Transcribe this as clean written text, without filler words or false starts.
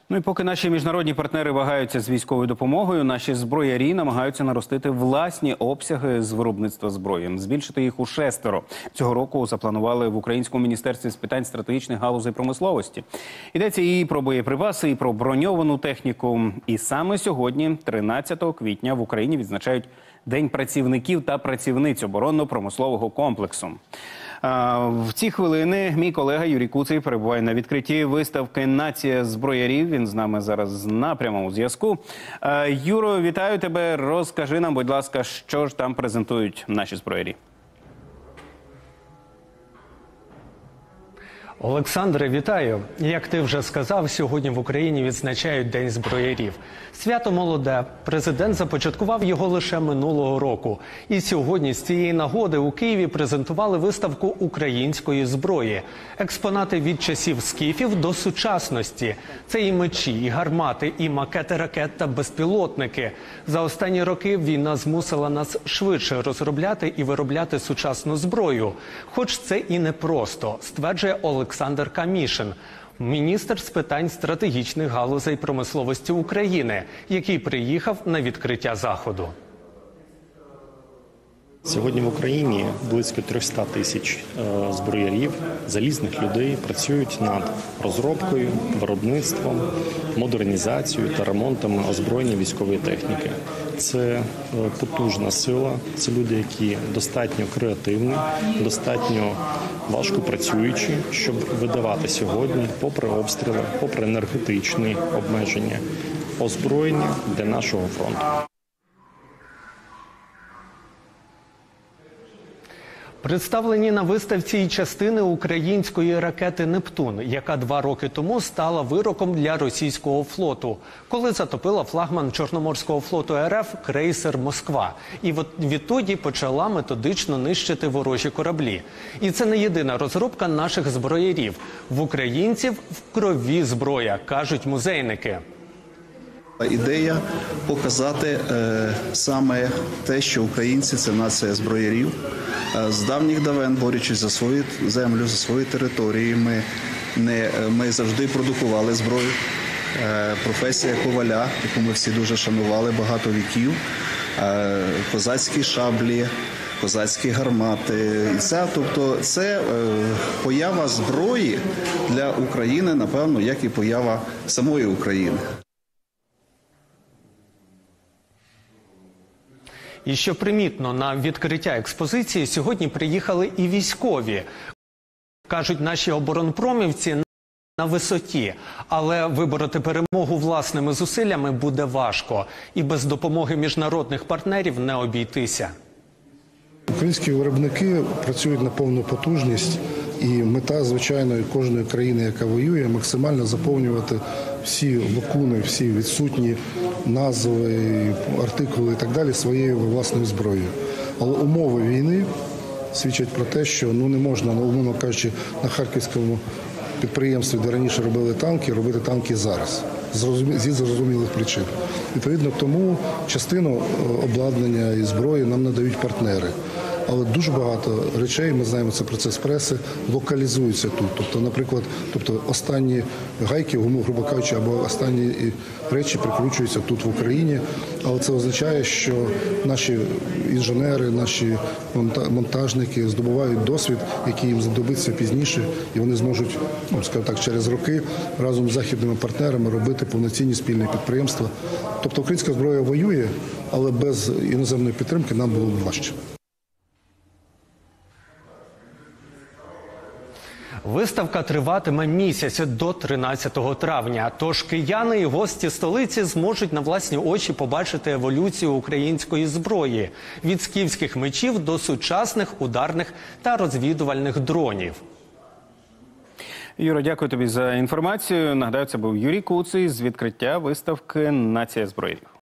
Ну і поки наші міжнародні партнери вагаються з військовою допомогою, наші зброярі намагаються наростити власні обсяги з виробництва зброї, збільшити їх у 6. Цього року запланували в Українському міністерстві з питань стратегічних галузей промисловості. Йдеться і про боєприпаси, і про броньовану техніку. І саме сьогодні, 13 квітня, в Україні відзначають День працівників та працівниць оборонно-промислового комплексу. В ці хвилини мій колега Юрій Куций перебуває на відкритті виставки «Нація зброярів». Він з нами зараз на прямому зв'язку. Юро, вітаю тебе. Розкажи нам, будь ласка, що ж там презентують наші зброярі. Олександре, вітаю! Як ти вже сказав, сьогодні в Україні відзначають День зброярів. Свято молоде. Президент започаткував його лише минулого року. І сьогодні з цієї нагоди у Києві презентували виставку української зброї. Експонати від часів скіфів до сучасності. Це і мечі, і гармати, і макети ракет та безпілотники. За останні роки війна змусила нас швидше розробляти і виробляти сучасну зброю. Хоч це і непросто, стверджує Олександр Камішин, міністр з питань стратегічних галузей промисловості України, який приїхав на відкриття заходу. Сьогодні в Україні близько 300 тисяч зброярів, залізних людей працюють над розробкою, виробництвом, модернізацією та ремонтом озброєння військової техніки. Це потужна сила, це люди, які достатньо креативні, достатньо важко працюючі, щоб видавати сьогодні, попри обстріли, попри енергетичні обмеження, озброєння для нашого фронту. Представлені на виставці і частини української ракети «Нептун», яка 2 роки тому стала вироком для російського флоту, коли затопила флагман Чорноморського флоту РФ крейсер «Москва». І відтоді почала методично нищити ворожі кораблі. І це не єдина розробка наших зброярів. В українців в крові зброя, кажуть музейники. Ідея показати саме те, що українці – це нація зброярів. З давніх давен, борючись за свою землю, за свої території, ми завжди продукували зброю. Професія коваля, яку ми всі дуже шанували багато віків, козацькі шаблі, козацькі гармати. Це поява зброї для України, напевно, як і поява самої України. І що примітно, на відкриття експозиції сьогодні приїхали і військові. Кажуть, наші оборонпромівці на висоті, але вибороти перемогу власними зусиллями буде важко. І без допомоги міжнародних партнерів не обійтися. Українські виробники працюють на повну потужність. І мета, звичайно, кожної країни, яка воює, максимально заповнювати всі лакуни, всі відсутні назви, артикули і так далі своєю власною зброєю. Але умови війни свідчать про те, що не можна, умовно кажучи, на харківському підприємстві, де раніше робили танки зараз. Зі зрозумілих причин. Відповідно, тому частину обладнання і зброї нам надають партнери. Але дуже багато речей, ми знаємо, це процес преси, локалізуються тут. Тобто, наприклад, останні гайки, грубо кажучи, або останні речі прикручуються тут в Україні. Але це означає, що наші інженери, наші монтажники здобувають досвід, який їм знадобиться пізніше, і вони зможуть, скажімо так, через роки разом з західними партнерами робити повноцінні спільні підприємства. Тобто українська зброя воює, але без іноземної підтримки нам було б важче. Виставка триватиме місяць до 13 травня. Тож кияни і гості столиці зможуть на власні очі побачити еволюцію української зброї. Від скіфських мечів до сучасних ударних та розвідувальних дронів. Юро, дякую тобі за інформацію. Нагадаю, це був Юрій Куций з відкриття виставки «Нація зброярів».